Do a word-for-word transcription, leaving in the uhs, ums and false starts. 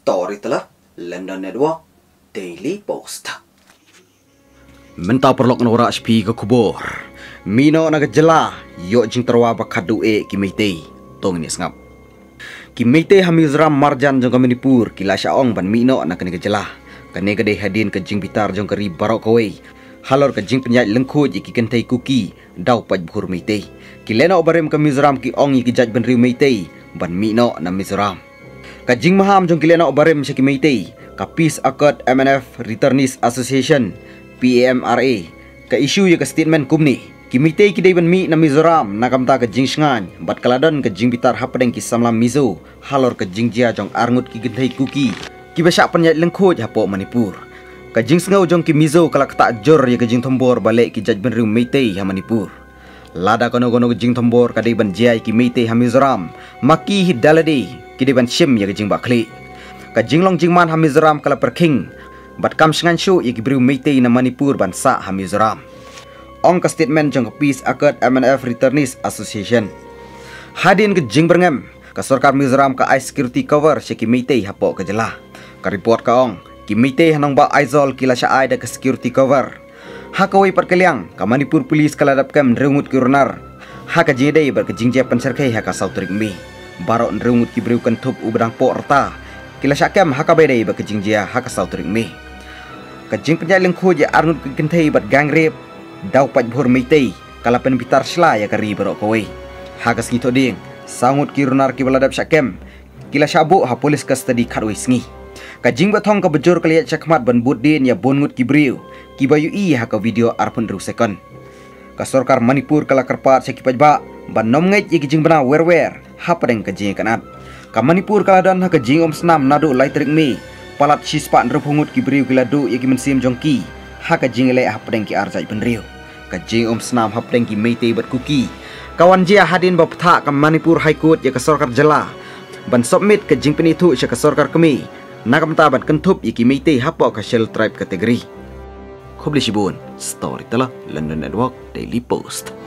Storyteller London Network Daily Post. Menta perlok nora H P ke kubur. Mino naga jela yo jing terwa bakadu e kimite tong ni sngap. Kimite hamizram marjan jong Manipur kila syaong ban mino nak ni jela. Kane gade hadin ke jing bitar jong kari barok kowe. Halor ke jing penyat lengkho ji ki kentai kuki dau paj bhur mite. Kilena obarem ke mizram ki ong ki jaj ban riu mite ban mino na mizram. Kajing maham jong kilena obarem syaki mite. Ka Peace Accord M N F Returnees Association P A M R A ka isu ya ka statement kumni kimite ki dai ban mi na Mizoram nakamta ka jing sngan bat kaladon ka jing bitar hapadeng ki samlam mizo halor ka jing jia jong arngut ki gendai kuki ki besyak penyat lengkho hapo Manipur ka jing sngau jong ki mizo kala kata jor ya ka jing thombor balik ki jaj ban riu meite ha Manipur lada kono kono ka jing thombor ka dai ban jia ki meite ha Mizoram maki hidalade ki dai ban shim ya ka jing bakli ka jinglong jingman ha Mizoram kala perking bat kam sngan shu ya ki briu meite na Manipur ban sa ha Mizoram ong ka statement jong ka Peace Accord M N F Returnees Association hadin ke jing berngem ka sarkar Mizoram ka ice security cover syaki meite hapo ka jela ka report ka ong ki meite hanong ba aizol kila sya ai da ka security cover ha ka wei perkeliang ka Manipur police kala dap kam rengut ki runar ha ka jede ber ka jingje pensarkai ha ka sautrik mi barok rengut ki briu kan thup ubdang po rta kila sya kam ha ka bede ber ka jingjia ha ka sautrik mi ka jing penyat lengkho je arnut ki kentai bat gang rep dau paj bhur meitei kala pen bitar sla ya kari berok kowe ha ka sngi toding sangut ki runar ki baladap syakem kila syabu ha polis custody kharoi sngi ka jing bathong ka bejur kaliat chakmat ban buddin ya bongut ki briu ki bayu i ha ka video arpun ru second ka sarkar Manipur kala kerpat seki pajba ban nom ngai ki jing bana wer-wer ha padeng ka jing kanat ka Manipur kala dan ha ka jing om snam nadu lai trik mi palat sispan repungut ki briu kila du ya ki mensim jongki ha ka jing le ha padeng ki arjai penriu ka jing om snam ha padeng ki meite bat kuki kawan jia hadin ba ptha ka Manipur High Court ya ka sarkar jela ban submit ka jing penitu sya ka sarkar kemi nakamta ban kentup ya ki meite ha po ka shell tribe kategori Khobli Shibun Storyteller London Network Daily Post.